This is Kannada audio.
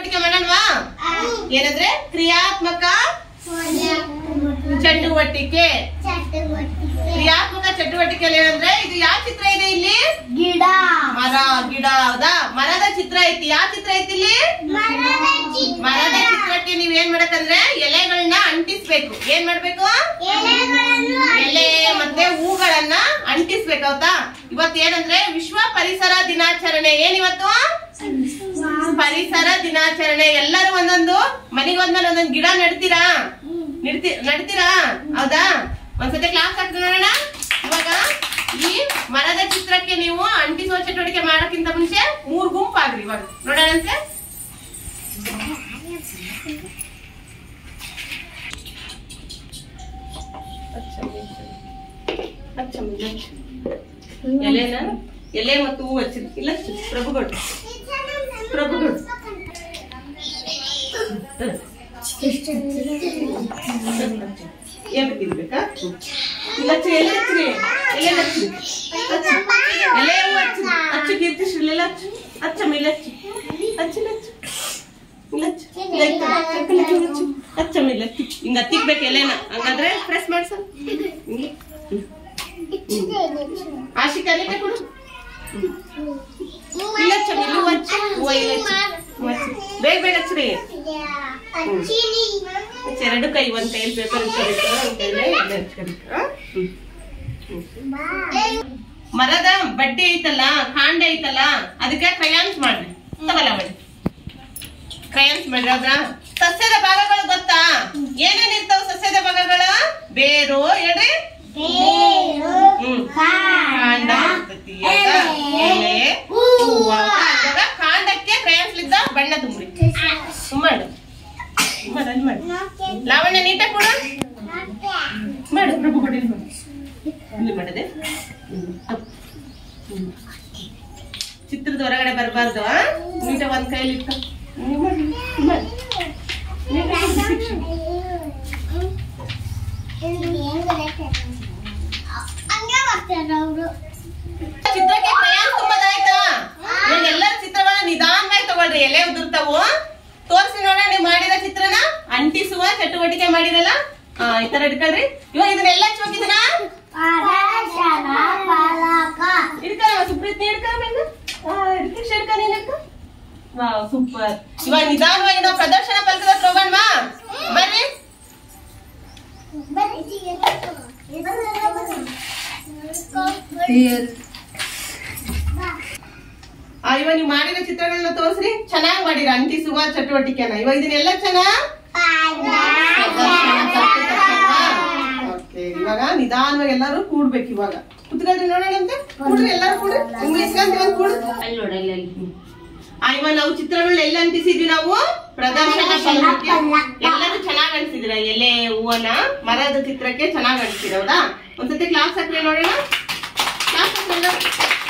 ಚಟುವಟಿಕೆ ಮಾಡೋಣವಾ? ಏನಂದ್ರೆ ಕ್ರಿಯಾತ್ಮಕ ಚಟುವಟಿಕೆ. ಕ್ರಿಯಾತ್ಮಕ ಚಟುವಟಿಕೆಯಲ್ಲಿ ಏನಂದ್ರೆ ಇದು ಯಾವ ಚಿತ್ರ ಇದೆ ಇಲ್ಲಿ? ಗಿಡ. ಮರ, ಗಿಡ. ಹೌದಾ? ಮರದ ಚಿತ್ರ ಐತಿ. ಯಾವ ಚಿತ್ರ ಐತಿ ಇಲ್ಲಿ? ಮರದ ಚಿತ್ರಕ್ಕೆ ನೀವ್ ಏನ್ ಮಾಡಕಂದ್ರೆ ಎಲೆಗಳನ್ನ ಅಂಟಿಸ್ಬೇಕು. ಏನ್ ಮಾಡ್ಬೇಕು? ಎಲೆ ಮತ್ತೆ ಹೂಗಳನ್ನ ಅಂಟಿಸ್ಬೇಕು. ಹೌದಾ? ಇವತ್ತು ಏನಂದ್ರೆ ವಿಶ್ವ ಪರಿಸರ ದಿನಾಚರಣೆ. ಏನಿವತ್ತು? ಪರಿಸರ ದಿನಾಚರಣೆ. ಎಲ್ಲರೂ ಒಂದೊಂದು ಮನೆಗೆ ಹೋದ್ಮೇಲೆ ಒಂದೊಂದು ಗಿಡ ನಡ್ತೀರಾ? ಹೌದಾ? ಒಂದ್ಸತಿ ಕ್ಲಾಸ್ ಹಾಕೋಣ. ಇವಾಗ ಈ ಮರದ ಚಿತ್ರಕ್ಕೆ ನೀವು ಅಂಟಿಸುವ ಚಟುವಟಿಕೆ ಮಾಡೋಕ್ಕಿಂತ ಮುಂಚೆ 3 ಗುಂಪಾಗ್ರಿ. ಇವಾಗ ನೋಡೋಣಂತೆ. ಎಲೆ ಮತ್ತು ಹೂ ಹಚ್ಚಿದ್ ಇಲ್ಲ ಪ್ರಭುಗಳು ಏನ್ ಬಿಟ್ಟಿರ್ಬೇಕಾ? ಇಲ್ಲ ಎಲೆ ಹಚ್ಚ್ರಿ, ಎಲೆ ಹಚ್ಚ್ರಿ, ಎಲೆ ಹೂ ಹಚ್ಚು ಕೀರ್ತಿಶ್ರೀ, ಎಲ್ಲ ಹಚ್ಚು, ಹಚ್ಚಮ್ಮ ಇಲ್ಲ ಹಚ್ಚು, ಹಚ್ಚಿಲ್ಲ ಹಚ್ಚು, ಇಲ್ಲ ಹಚ್ಚು, ಹಚ್ಚಮ್ಮ ಇಲ್ಲ ಹಿಂಗ ಹತ್ತಿಕ್ಬೇಕು ಎಲೆನ. ಹಂಗಾದ್ರೆ ಪ್ರೆಸ್ ಮಾಡ್ಸ. ಆಶಿಕಾ ಎಲೆ ಕೊಡು. ಇಲ್ಲ ಹಚ್ಚಮ್ಮ, ಇಲ್ಲ ಹಚ್ಚು, ಹೂವ ಇಲ್ಲ ಹಚ್ಚು, ಬೇಗ ಬೇಗ ಹಚ್ಚ್ರಿ. ಎರಡು ಕೈ, ಒಂದ್ ಕೈಯಲ್ಲಿ ಪೇಪರ್ ಹಚ್ಕೋಬೇಕು, ಒಂದ್ ಕೈಲೇ ಎಲೆ ಹಚ್ಕೋಬೇಕು. ಮರದ ಬಡ್ಡಿ ಐತಲ್ಲ, ಕಾಂಡ ಐತಲ್ಲ, ಅದಕ್ಕೆ ಕ್ರಯಾನ್ಸ್ ಮಾಡ್ರಿ. ತಗೊಲ್ಲ ಮಾಡಿ ಕ್ರಯಾನ್ಸ್ ಮಾಡ್ರಿ. ಹೌದಾ? ಸಸ್ಯದ ಭಾಗಗಳು ಗೊತ್ತಾ? ಏನೇನ್ ಇರ್ತಾವ ಸಸ್ಯದ ಭಾಗಗಳು? ಬೇರು ಹೇಳ್ರಿ. ಕಾಂಡ ಇರ್ತೈತಿ, ಎಲೆ, ಹೂವ. ಕಾಂಡಕ್ಕೆ ಕ್ರಯಾನ್ಸ್ ಲಿದ್ದ ಬಣ್ಣ ತುಂಬ್ರಿ. ಮಾಡು ಮಾಡಿ. ಲಾವಣ್ಯ ನೀಟಾಗಿ ಕೊಡು. ಮಾಡು ಪ್ರಭು ಕೊಡಿ. ಇಲ್ಲಿ ಮಾಡದೆ ಚಿತ್ರದ ಹೊರಗಡೆ ಬರಬಾರ್ದು. ನೀಟ ಒಂದ್ ಕೈಲಿ ಇಟ್ಟು ಚಿತ್ರಕ್ಕೆ ಕ್ರಯಾನ್ಸ್ ತುಂಬದಾಯ್ತಾ? ಎಲ್ಲರ ಚಿತ್ರವನ್ನ ನಿಧಾನವಾಗಿ ತಗೊಳ್ರಿ. ಎಲೆ ಉದುರ್ತಾವು. ತೋರಿಸಿ ನೋಡ. ನೀವು ಮಾಡಿದ ಚಿತ್ರನ ಅಂಟಿಸುವ ಚಟುವಟಿಕೆ ಮಾಡಿರಲ್ಲ, ಈ ತರ ಇಟ್ಕೊಳ್ರಿ. ಇವಾಗ ಇದನ್ನೆಲ್ಲ ಹಚ್ಚೋಕಿದನ ಇಡ್ಕಲ್ಲ. ಸುಪ್ರೀತ್ ನೀ ವಾವ್ ಸೂಪರ್. ಇವಾಗ ನಿಧಾನವಾಗಿ ನಾವು ಪ್ರದರ್ಶನ ಫಲಕದ ಹತ್ರ ಹೋಗೋಣವಾ? ಬರ್ರಿ. ಇವಾಗ ನೀವು ಮಾಡಿದ ಚಿತ್ರಗಳನ್ನ ತೋರಿಸ್ರಿ. ಚೆನ್ನಾಗಿ ಮಾಡಿರ ಅಂಟಿಸುವ ಚಟುವಟಿಕೆನ. ಇವಾಗ ಇದನ್ನೆಲ್ಲ ಇವಾಗ ನಿಧಾನವಾಗಿ ಎಲ್ಲರೂ ಕೂಡ್ಬೇಕು. ಇವಾಗ ಕುತ್ಕೊಳ್ರಿ ನೋಡೋಣಂತೆ. ಕೂಡ್ರಿ, ಎಲ್ಲರೂ ಕೂಡ್ರಿ. ಕೂಡು. ಅಲ್ಲಿ ನೋಡ. ಇವಾಗ ನಾವು ಚಿತ್ರಗಳನ್ನ ಎಲ್ಲ ಅಂಟಿಸಿದ್ವಿ. ನಾವು ಪ್ರದರ್ಶನ ಫಲಕಕ್ಕೆ ಎಲ್ಲರೂ ಚೆನ್ನಾಗಿ ಅಂಟಿಸಿದ್ರ. ಎಲೆ ಹೂವನ ಮರದ ಚಿತ್ರಕ್ಕೆ ಚೆನ್ನಾಗಿ ಅಂಟಿಸಿರ. ಹೌದಾ? ಒಂದ್ಸತಿ ಕ್ಲಾಸ್ ಹಾಕ್ರಿ ನೋಡೋಣ. ಕ್ಲಾಸ್ ಹಾಕ್ರಿ.